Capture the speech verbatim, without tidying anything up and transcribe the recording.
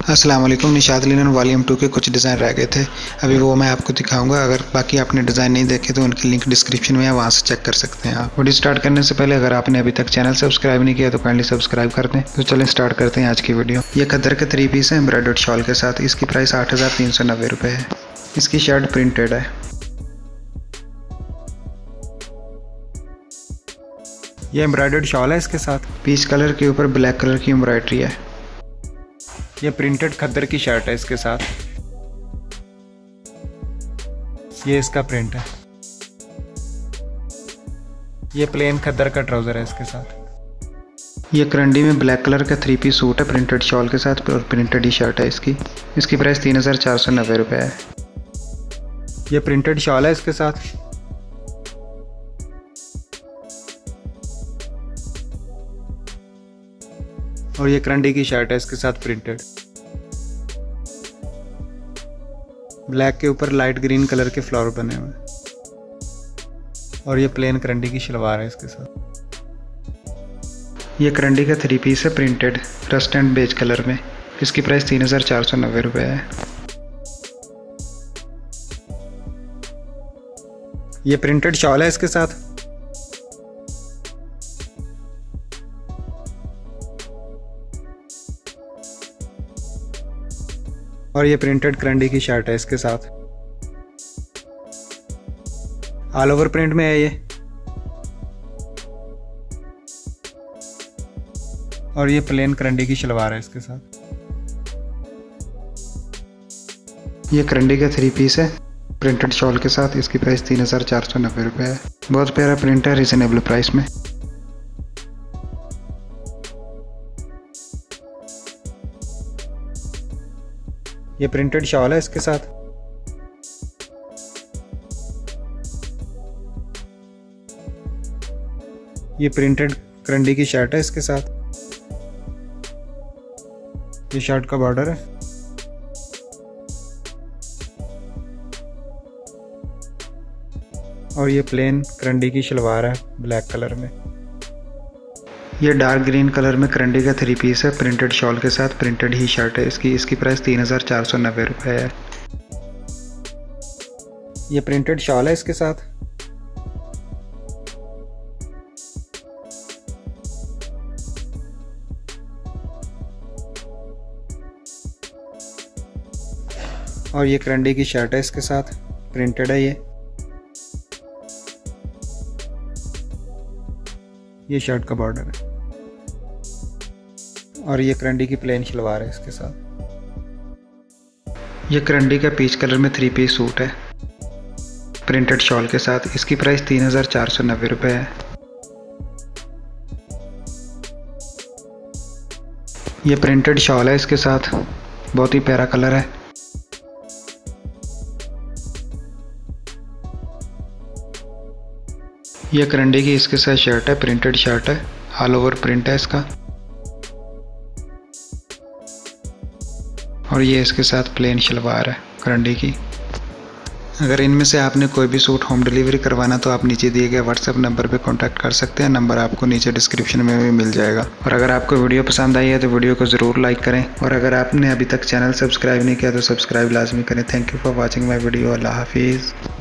अस्सलाम वालेकुम। Nishat linen volume two के कुछ डिज़ाइन रह गए थे, अभी वो मैं आपको दिखाऊंगा। अगर बाकी आपने डिज़ाइन नहीं देखे तो उनकी लिंक डिस्क्रिप्शन में है, वहाँ से चेक कर सकते हैं आप। वीडियो स्टार्ट करने से पहले अगर आपने अभी तक चैनल सब्सक्राइब नहीं किया तो काइंडली सब्सक्राइब कर दें। तो चलें स्टार्ट करते हैं आज की वीडियो। ये खद्दर के थ्री पीस है एम्ब्रॉयडर्ड शॉल के साथ। इसकी प्राइस आठ हज़ार तीन सौ नब्बे रुपये है। इसकी शर्ट प्रिंटेड है। ये एम्ब्रॉयडर्ड शॉल है, इसके साथ पीच कलर के ऊपर ब्लैक कलर की एम्ब्रॉयडरी है। ये प्रिंटेड खद्दर की शर्ट है, इसके साथ ये इसका प्रिंट है। ये प्लेन खद्दर का ट्राउजर है इसके साथ। ये करंडी में ब्लैक कलर का थ्री पीस सूट है प्रिंटेड शॉल के साथ और प्रिंटेड ही शर्ट है इसकी। इसकी प्राइस तीन हज़ार चार सौ नब्बे रुपये है। ये प्रिंटेड शॉल है इसके साथ। और ये करंडी की शर्ट है इसके साथ प्रिंटेड। ब्लैक के ऊपर लाइट ग्रीन कलर के फ्लावर बने हुए हैं। और ये प्लेन करंडी की शलवार है इसके साथ। ये करंडी का थ्री पीस है printed rust and beige colour में। इसकी प्राइस तीन हज़ार चार सौ नब्बे रुपये है। ये प्रिंटेड शॉल है इसके साथ। और ये प्रिंटेड करंडी की शर्ट है इसके साथ। ऑल ओवर प्रिंट में है ये। और ये प्लेन करंडी की शलवार है इसके साथ। ये करंडी का थ्री पीस है प्रिंटेड शॉल के साथ। इसकी प्राइस तीन हज़ार चार सौ नब्बे रुपये है। बहुत प्यारा प्रिंट है रिजनेबल प्राइस में। ये प्रिंटेड शॉल है इसके साथ। ये प्रिंटेड करंडी की शर्ट है इसके साथ। ये शर्ट का बॉर्डर है। और ये प्लेन करंडी की शलवार है ब्लैक कलर में। ये डार्क ग्रीन कलर में करंडी का थ्री पीस है प्रिंटेड शॉल के साथ। प्रिंटेड ही शर्ट है इसकी। इसकी प्राइस तीन हज़ार चार सौ नब्बे रुपये है। ये प्रिंटेड शॉल है इसके साथ। और ये करंडी की शर्ट है इसके साथ। प्रिंटेड है ये। ये शर्ट का बॉर्डर है। और ये करंडी की प्लेन शलवार है इसके साथ। ये करंडी का पीच कलर में थ्री पीस सूट है प्रिंटेड शॉल के साथ। इसकी प्राइस तीन हज़ार चार सौ नब्बे रुपये है। ये प्रिंटेड शॉल है इसके साथ। बहुत ही प्यारा कलर है। ये करंडी की इसके साथ शर्ट है प्रिंटेड शर्ट है। ऑल ओवर प्रिंट है इसका। और ये इसके साथ प्लेन शलवार है करंडी की। अगर इनमें से आपने कोई भी सूट होम डिलीवरी करवाना तो आप नीचे दिए गए व्हाट्सएप नंबर पे कांटेक्ट कर सकते हैं। नंबर आपको नीचे डिस्क्रिप्शन में भी मिल जाएगा। और अगर आपको वीडियो पसंद आई है तो वीडियो को ज़रूर लाइक करें। और अगर आपने अभी तक चैनल सब्सक्राइब नहीं किया तो सब्सक्राइब लाजमी करें। Thank you for watching my video. अल्लाह हाफिज़।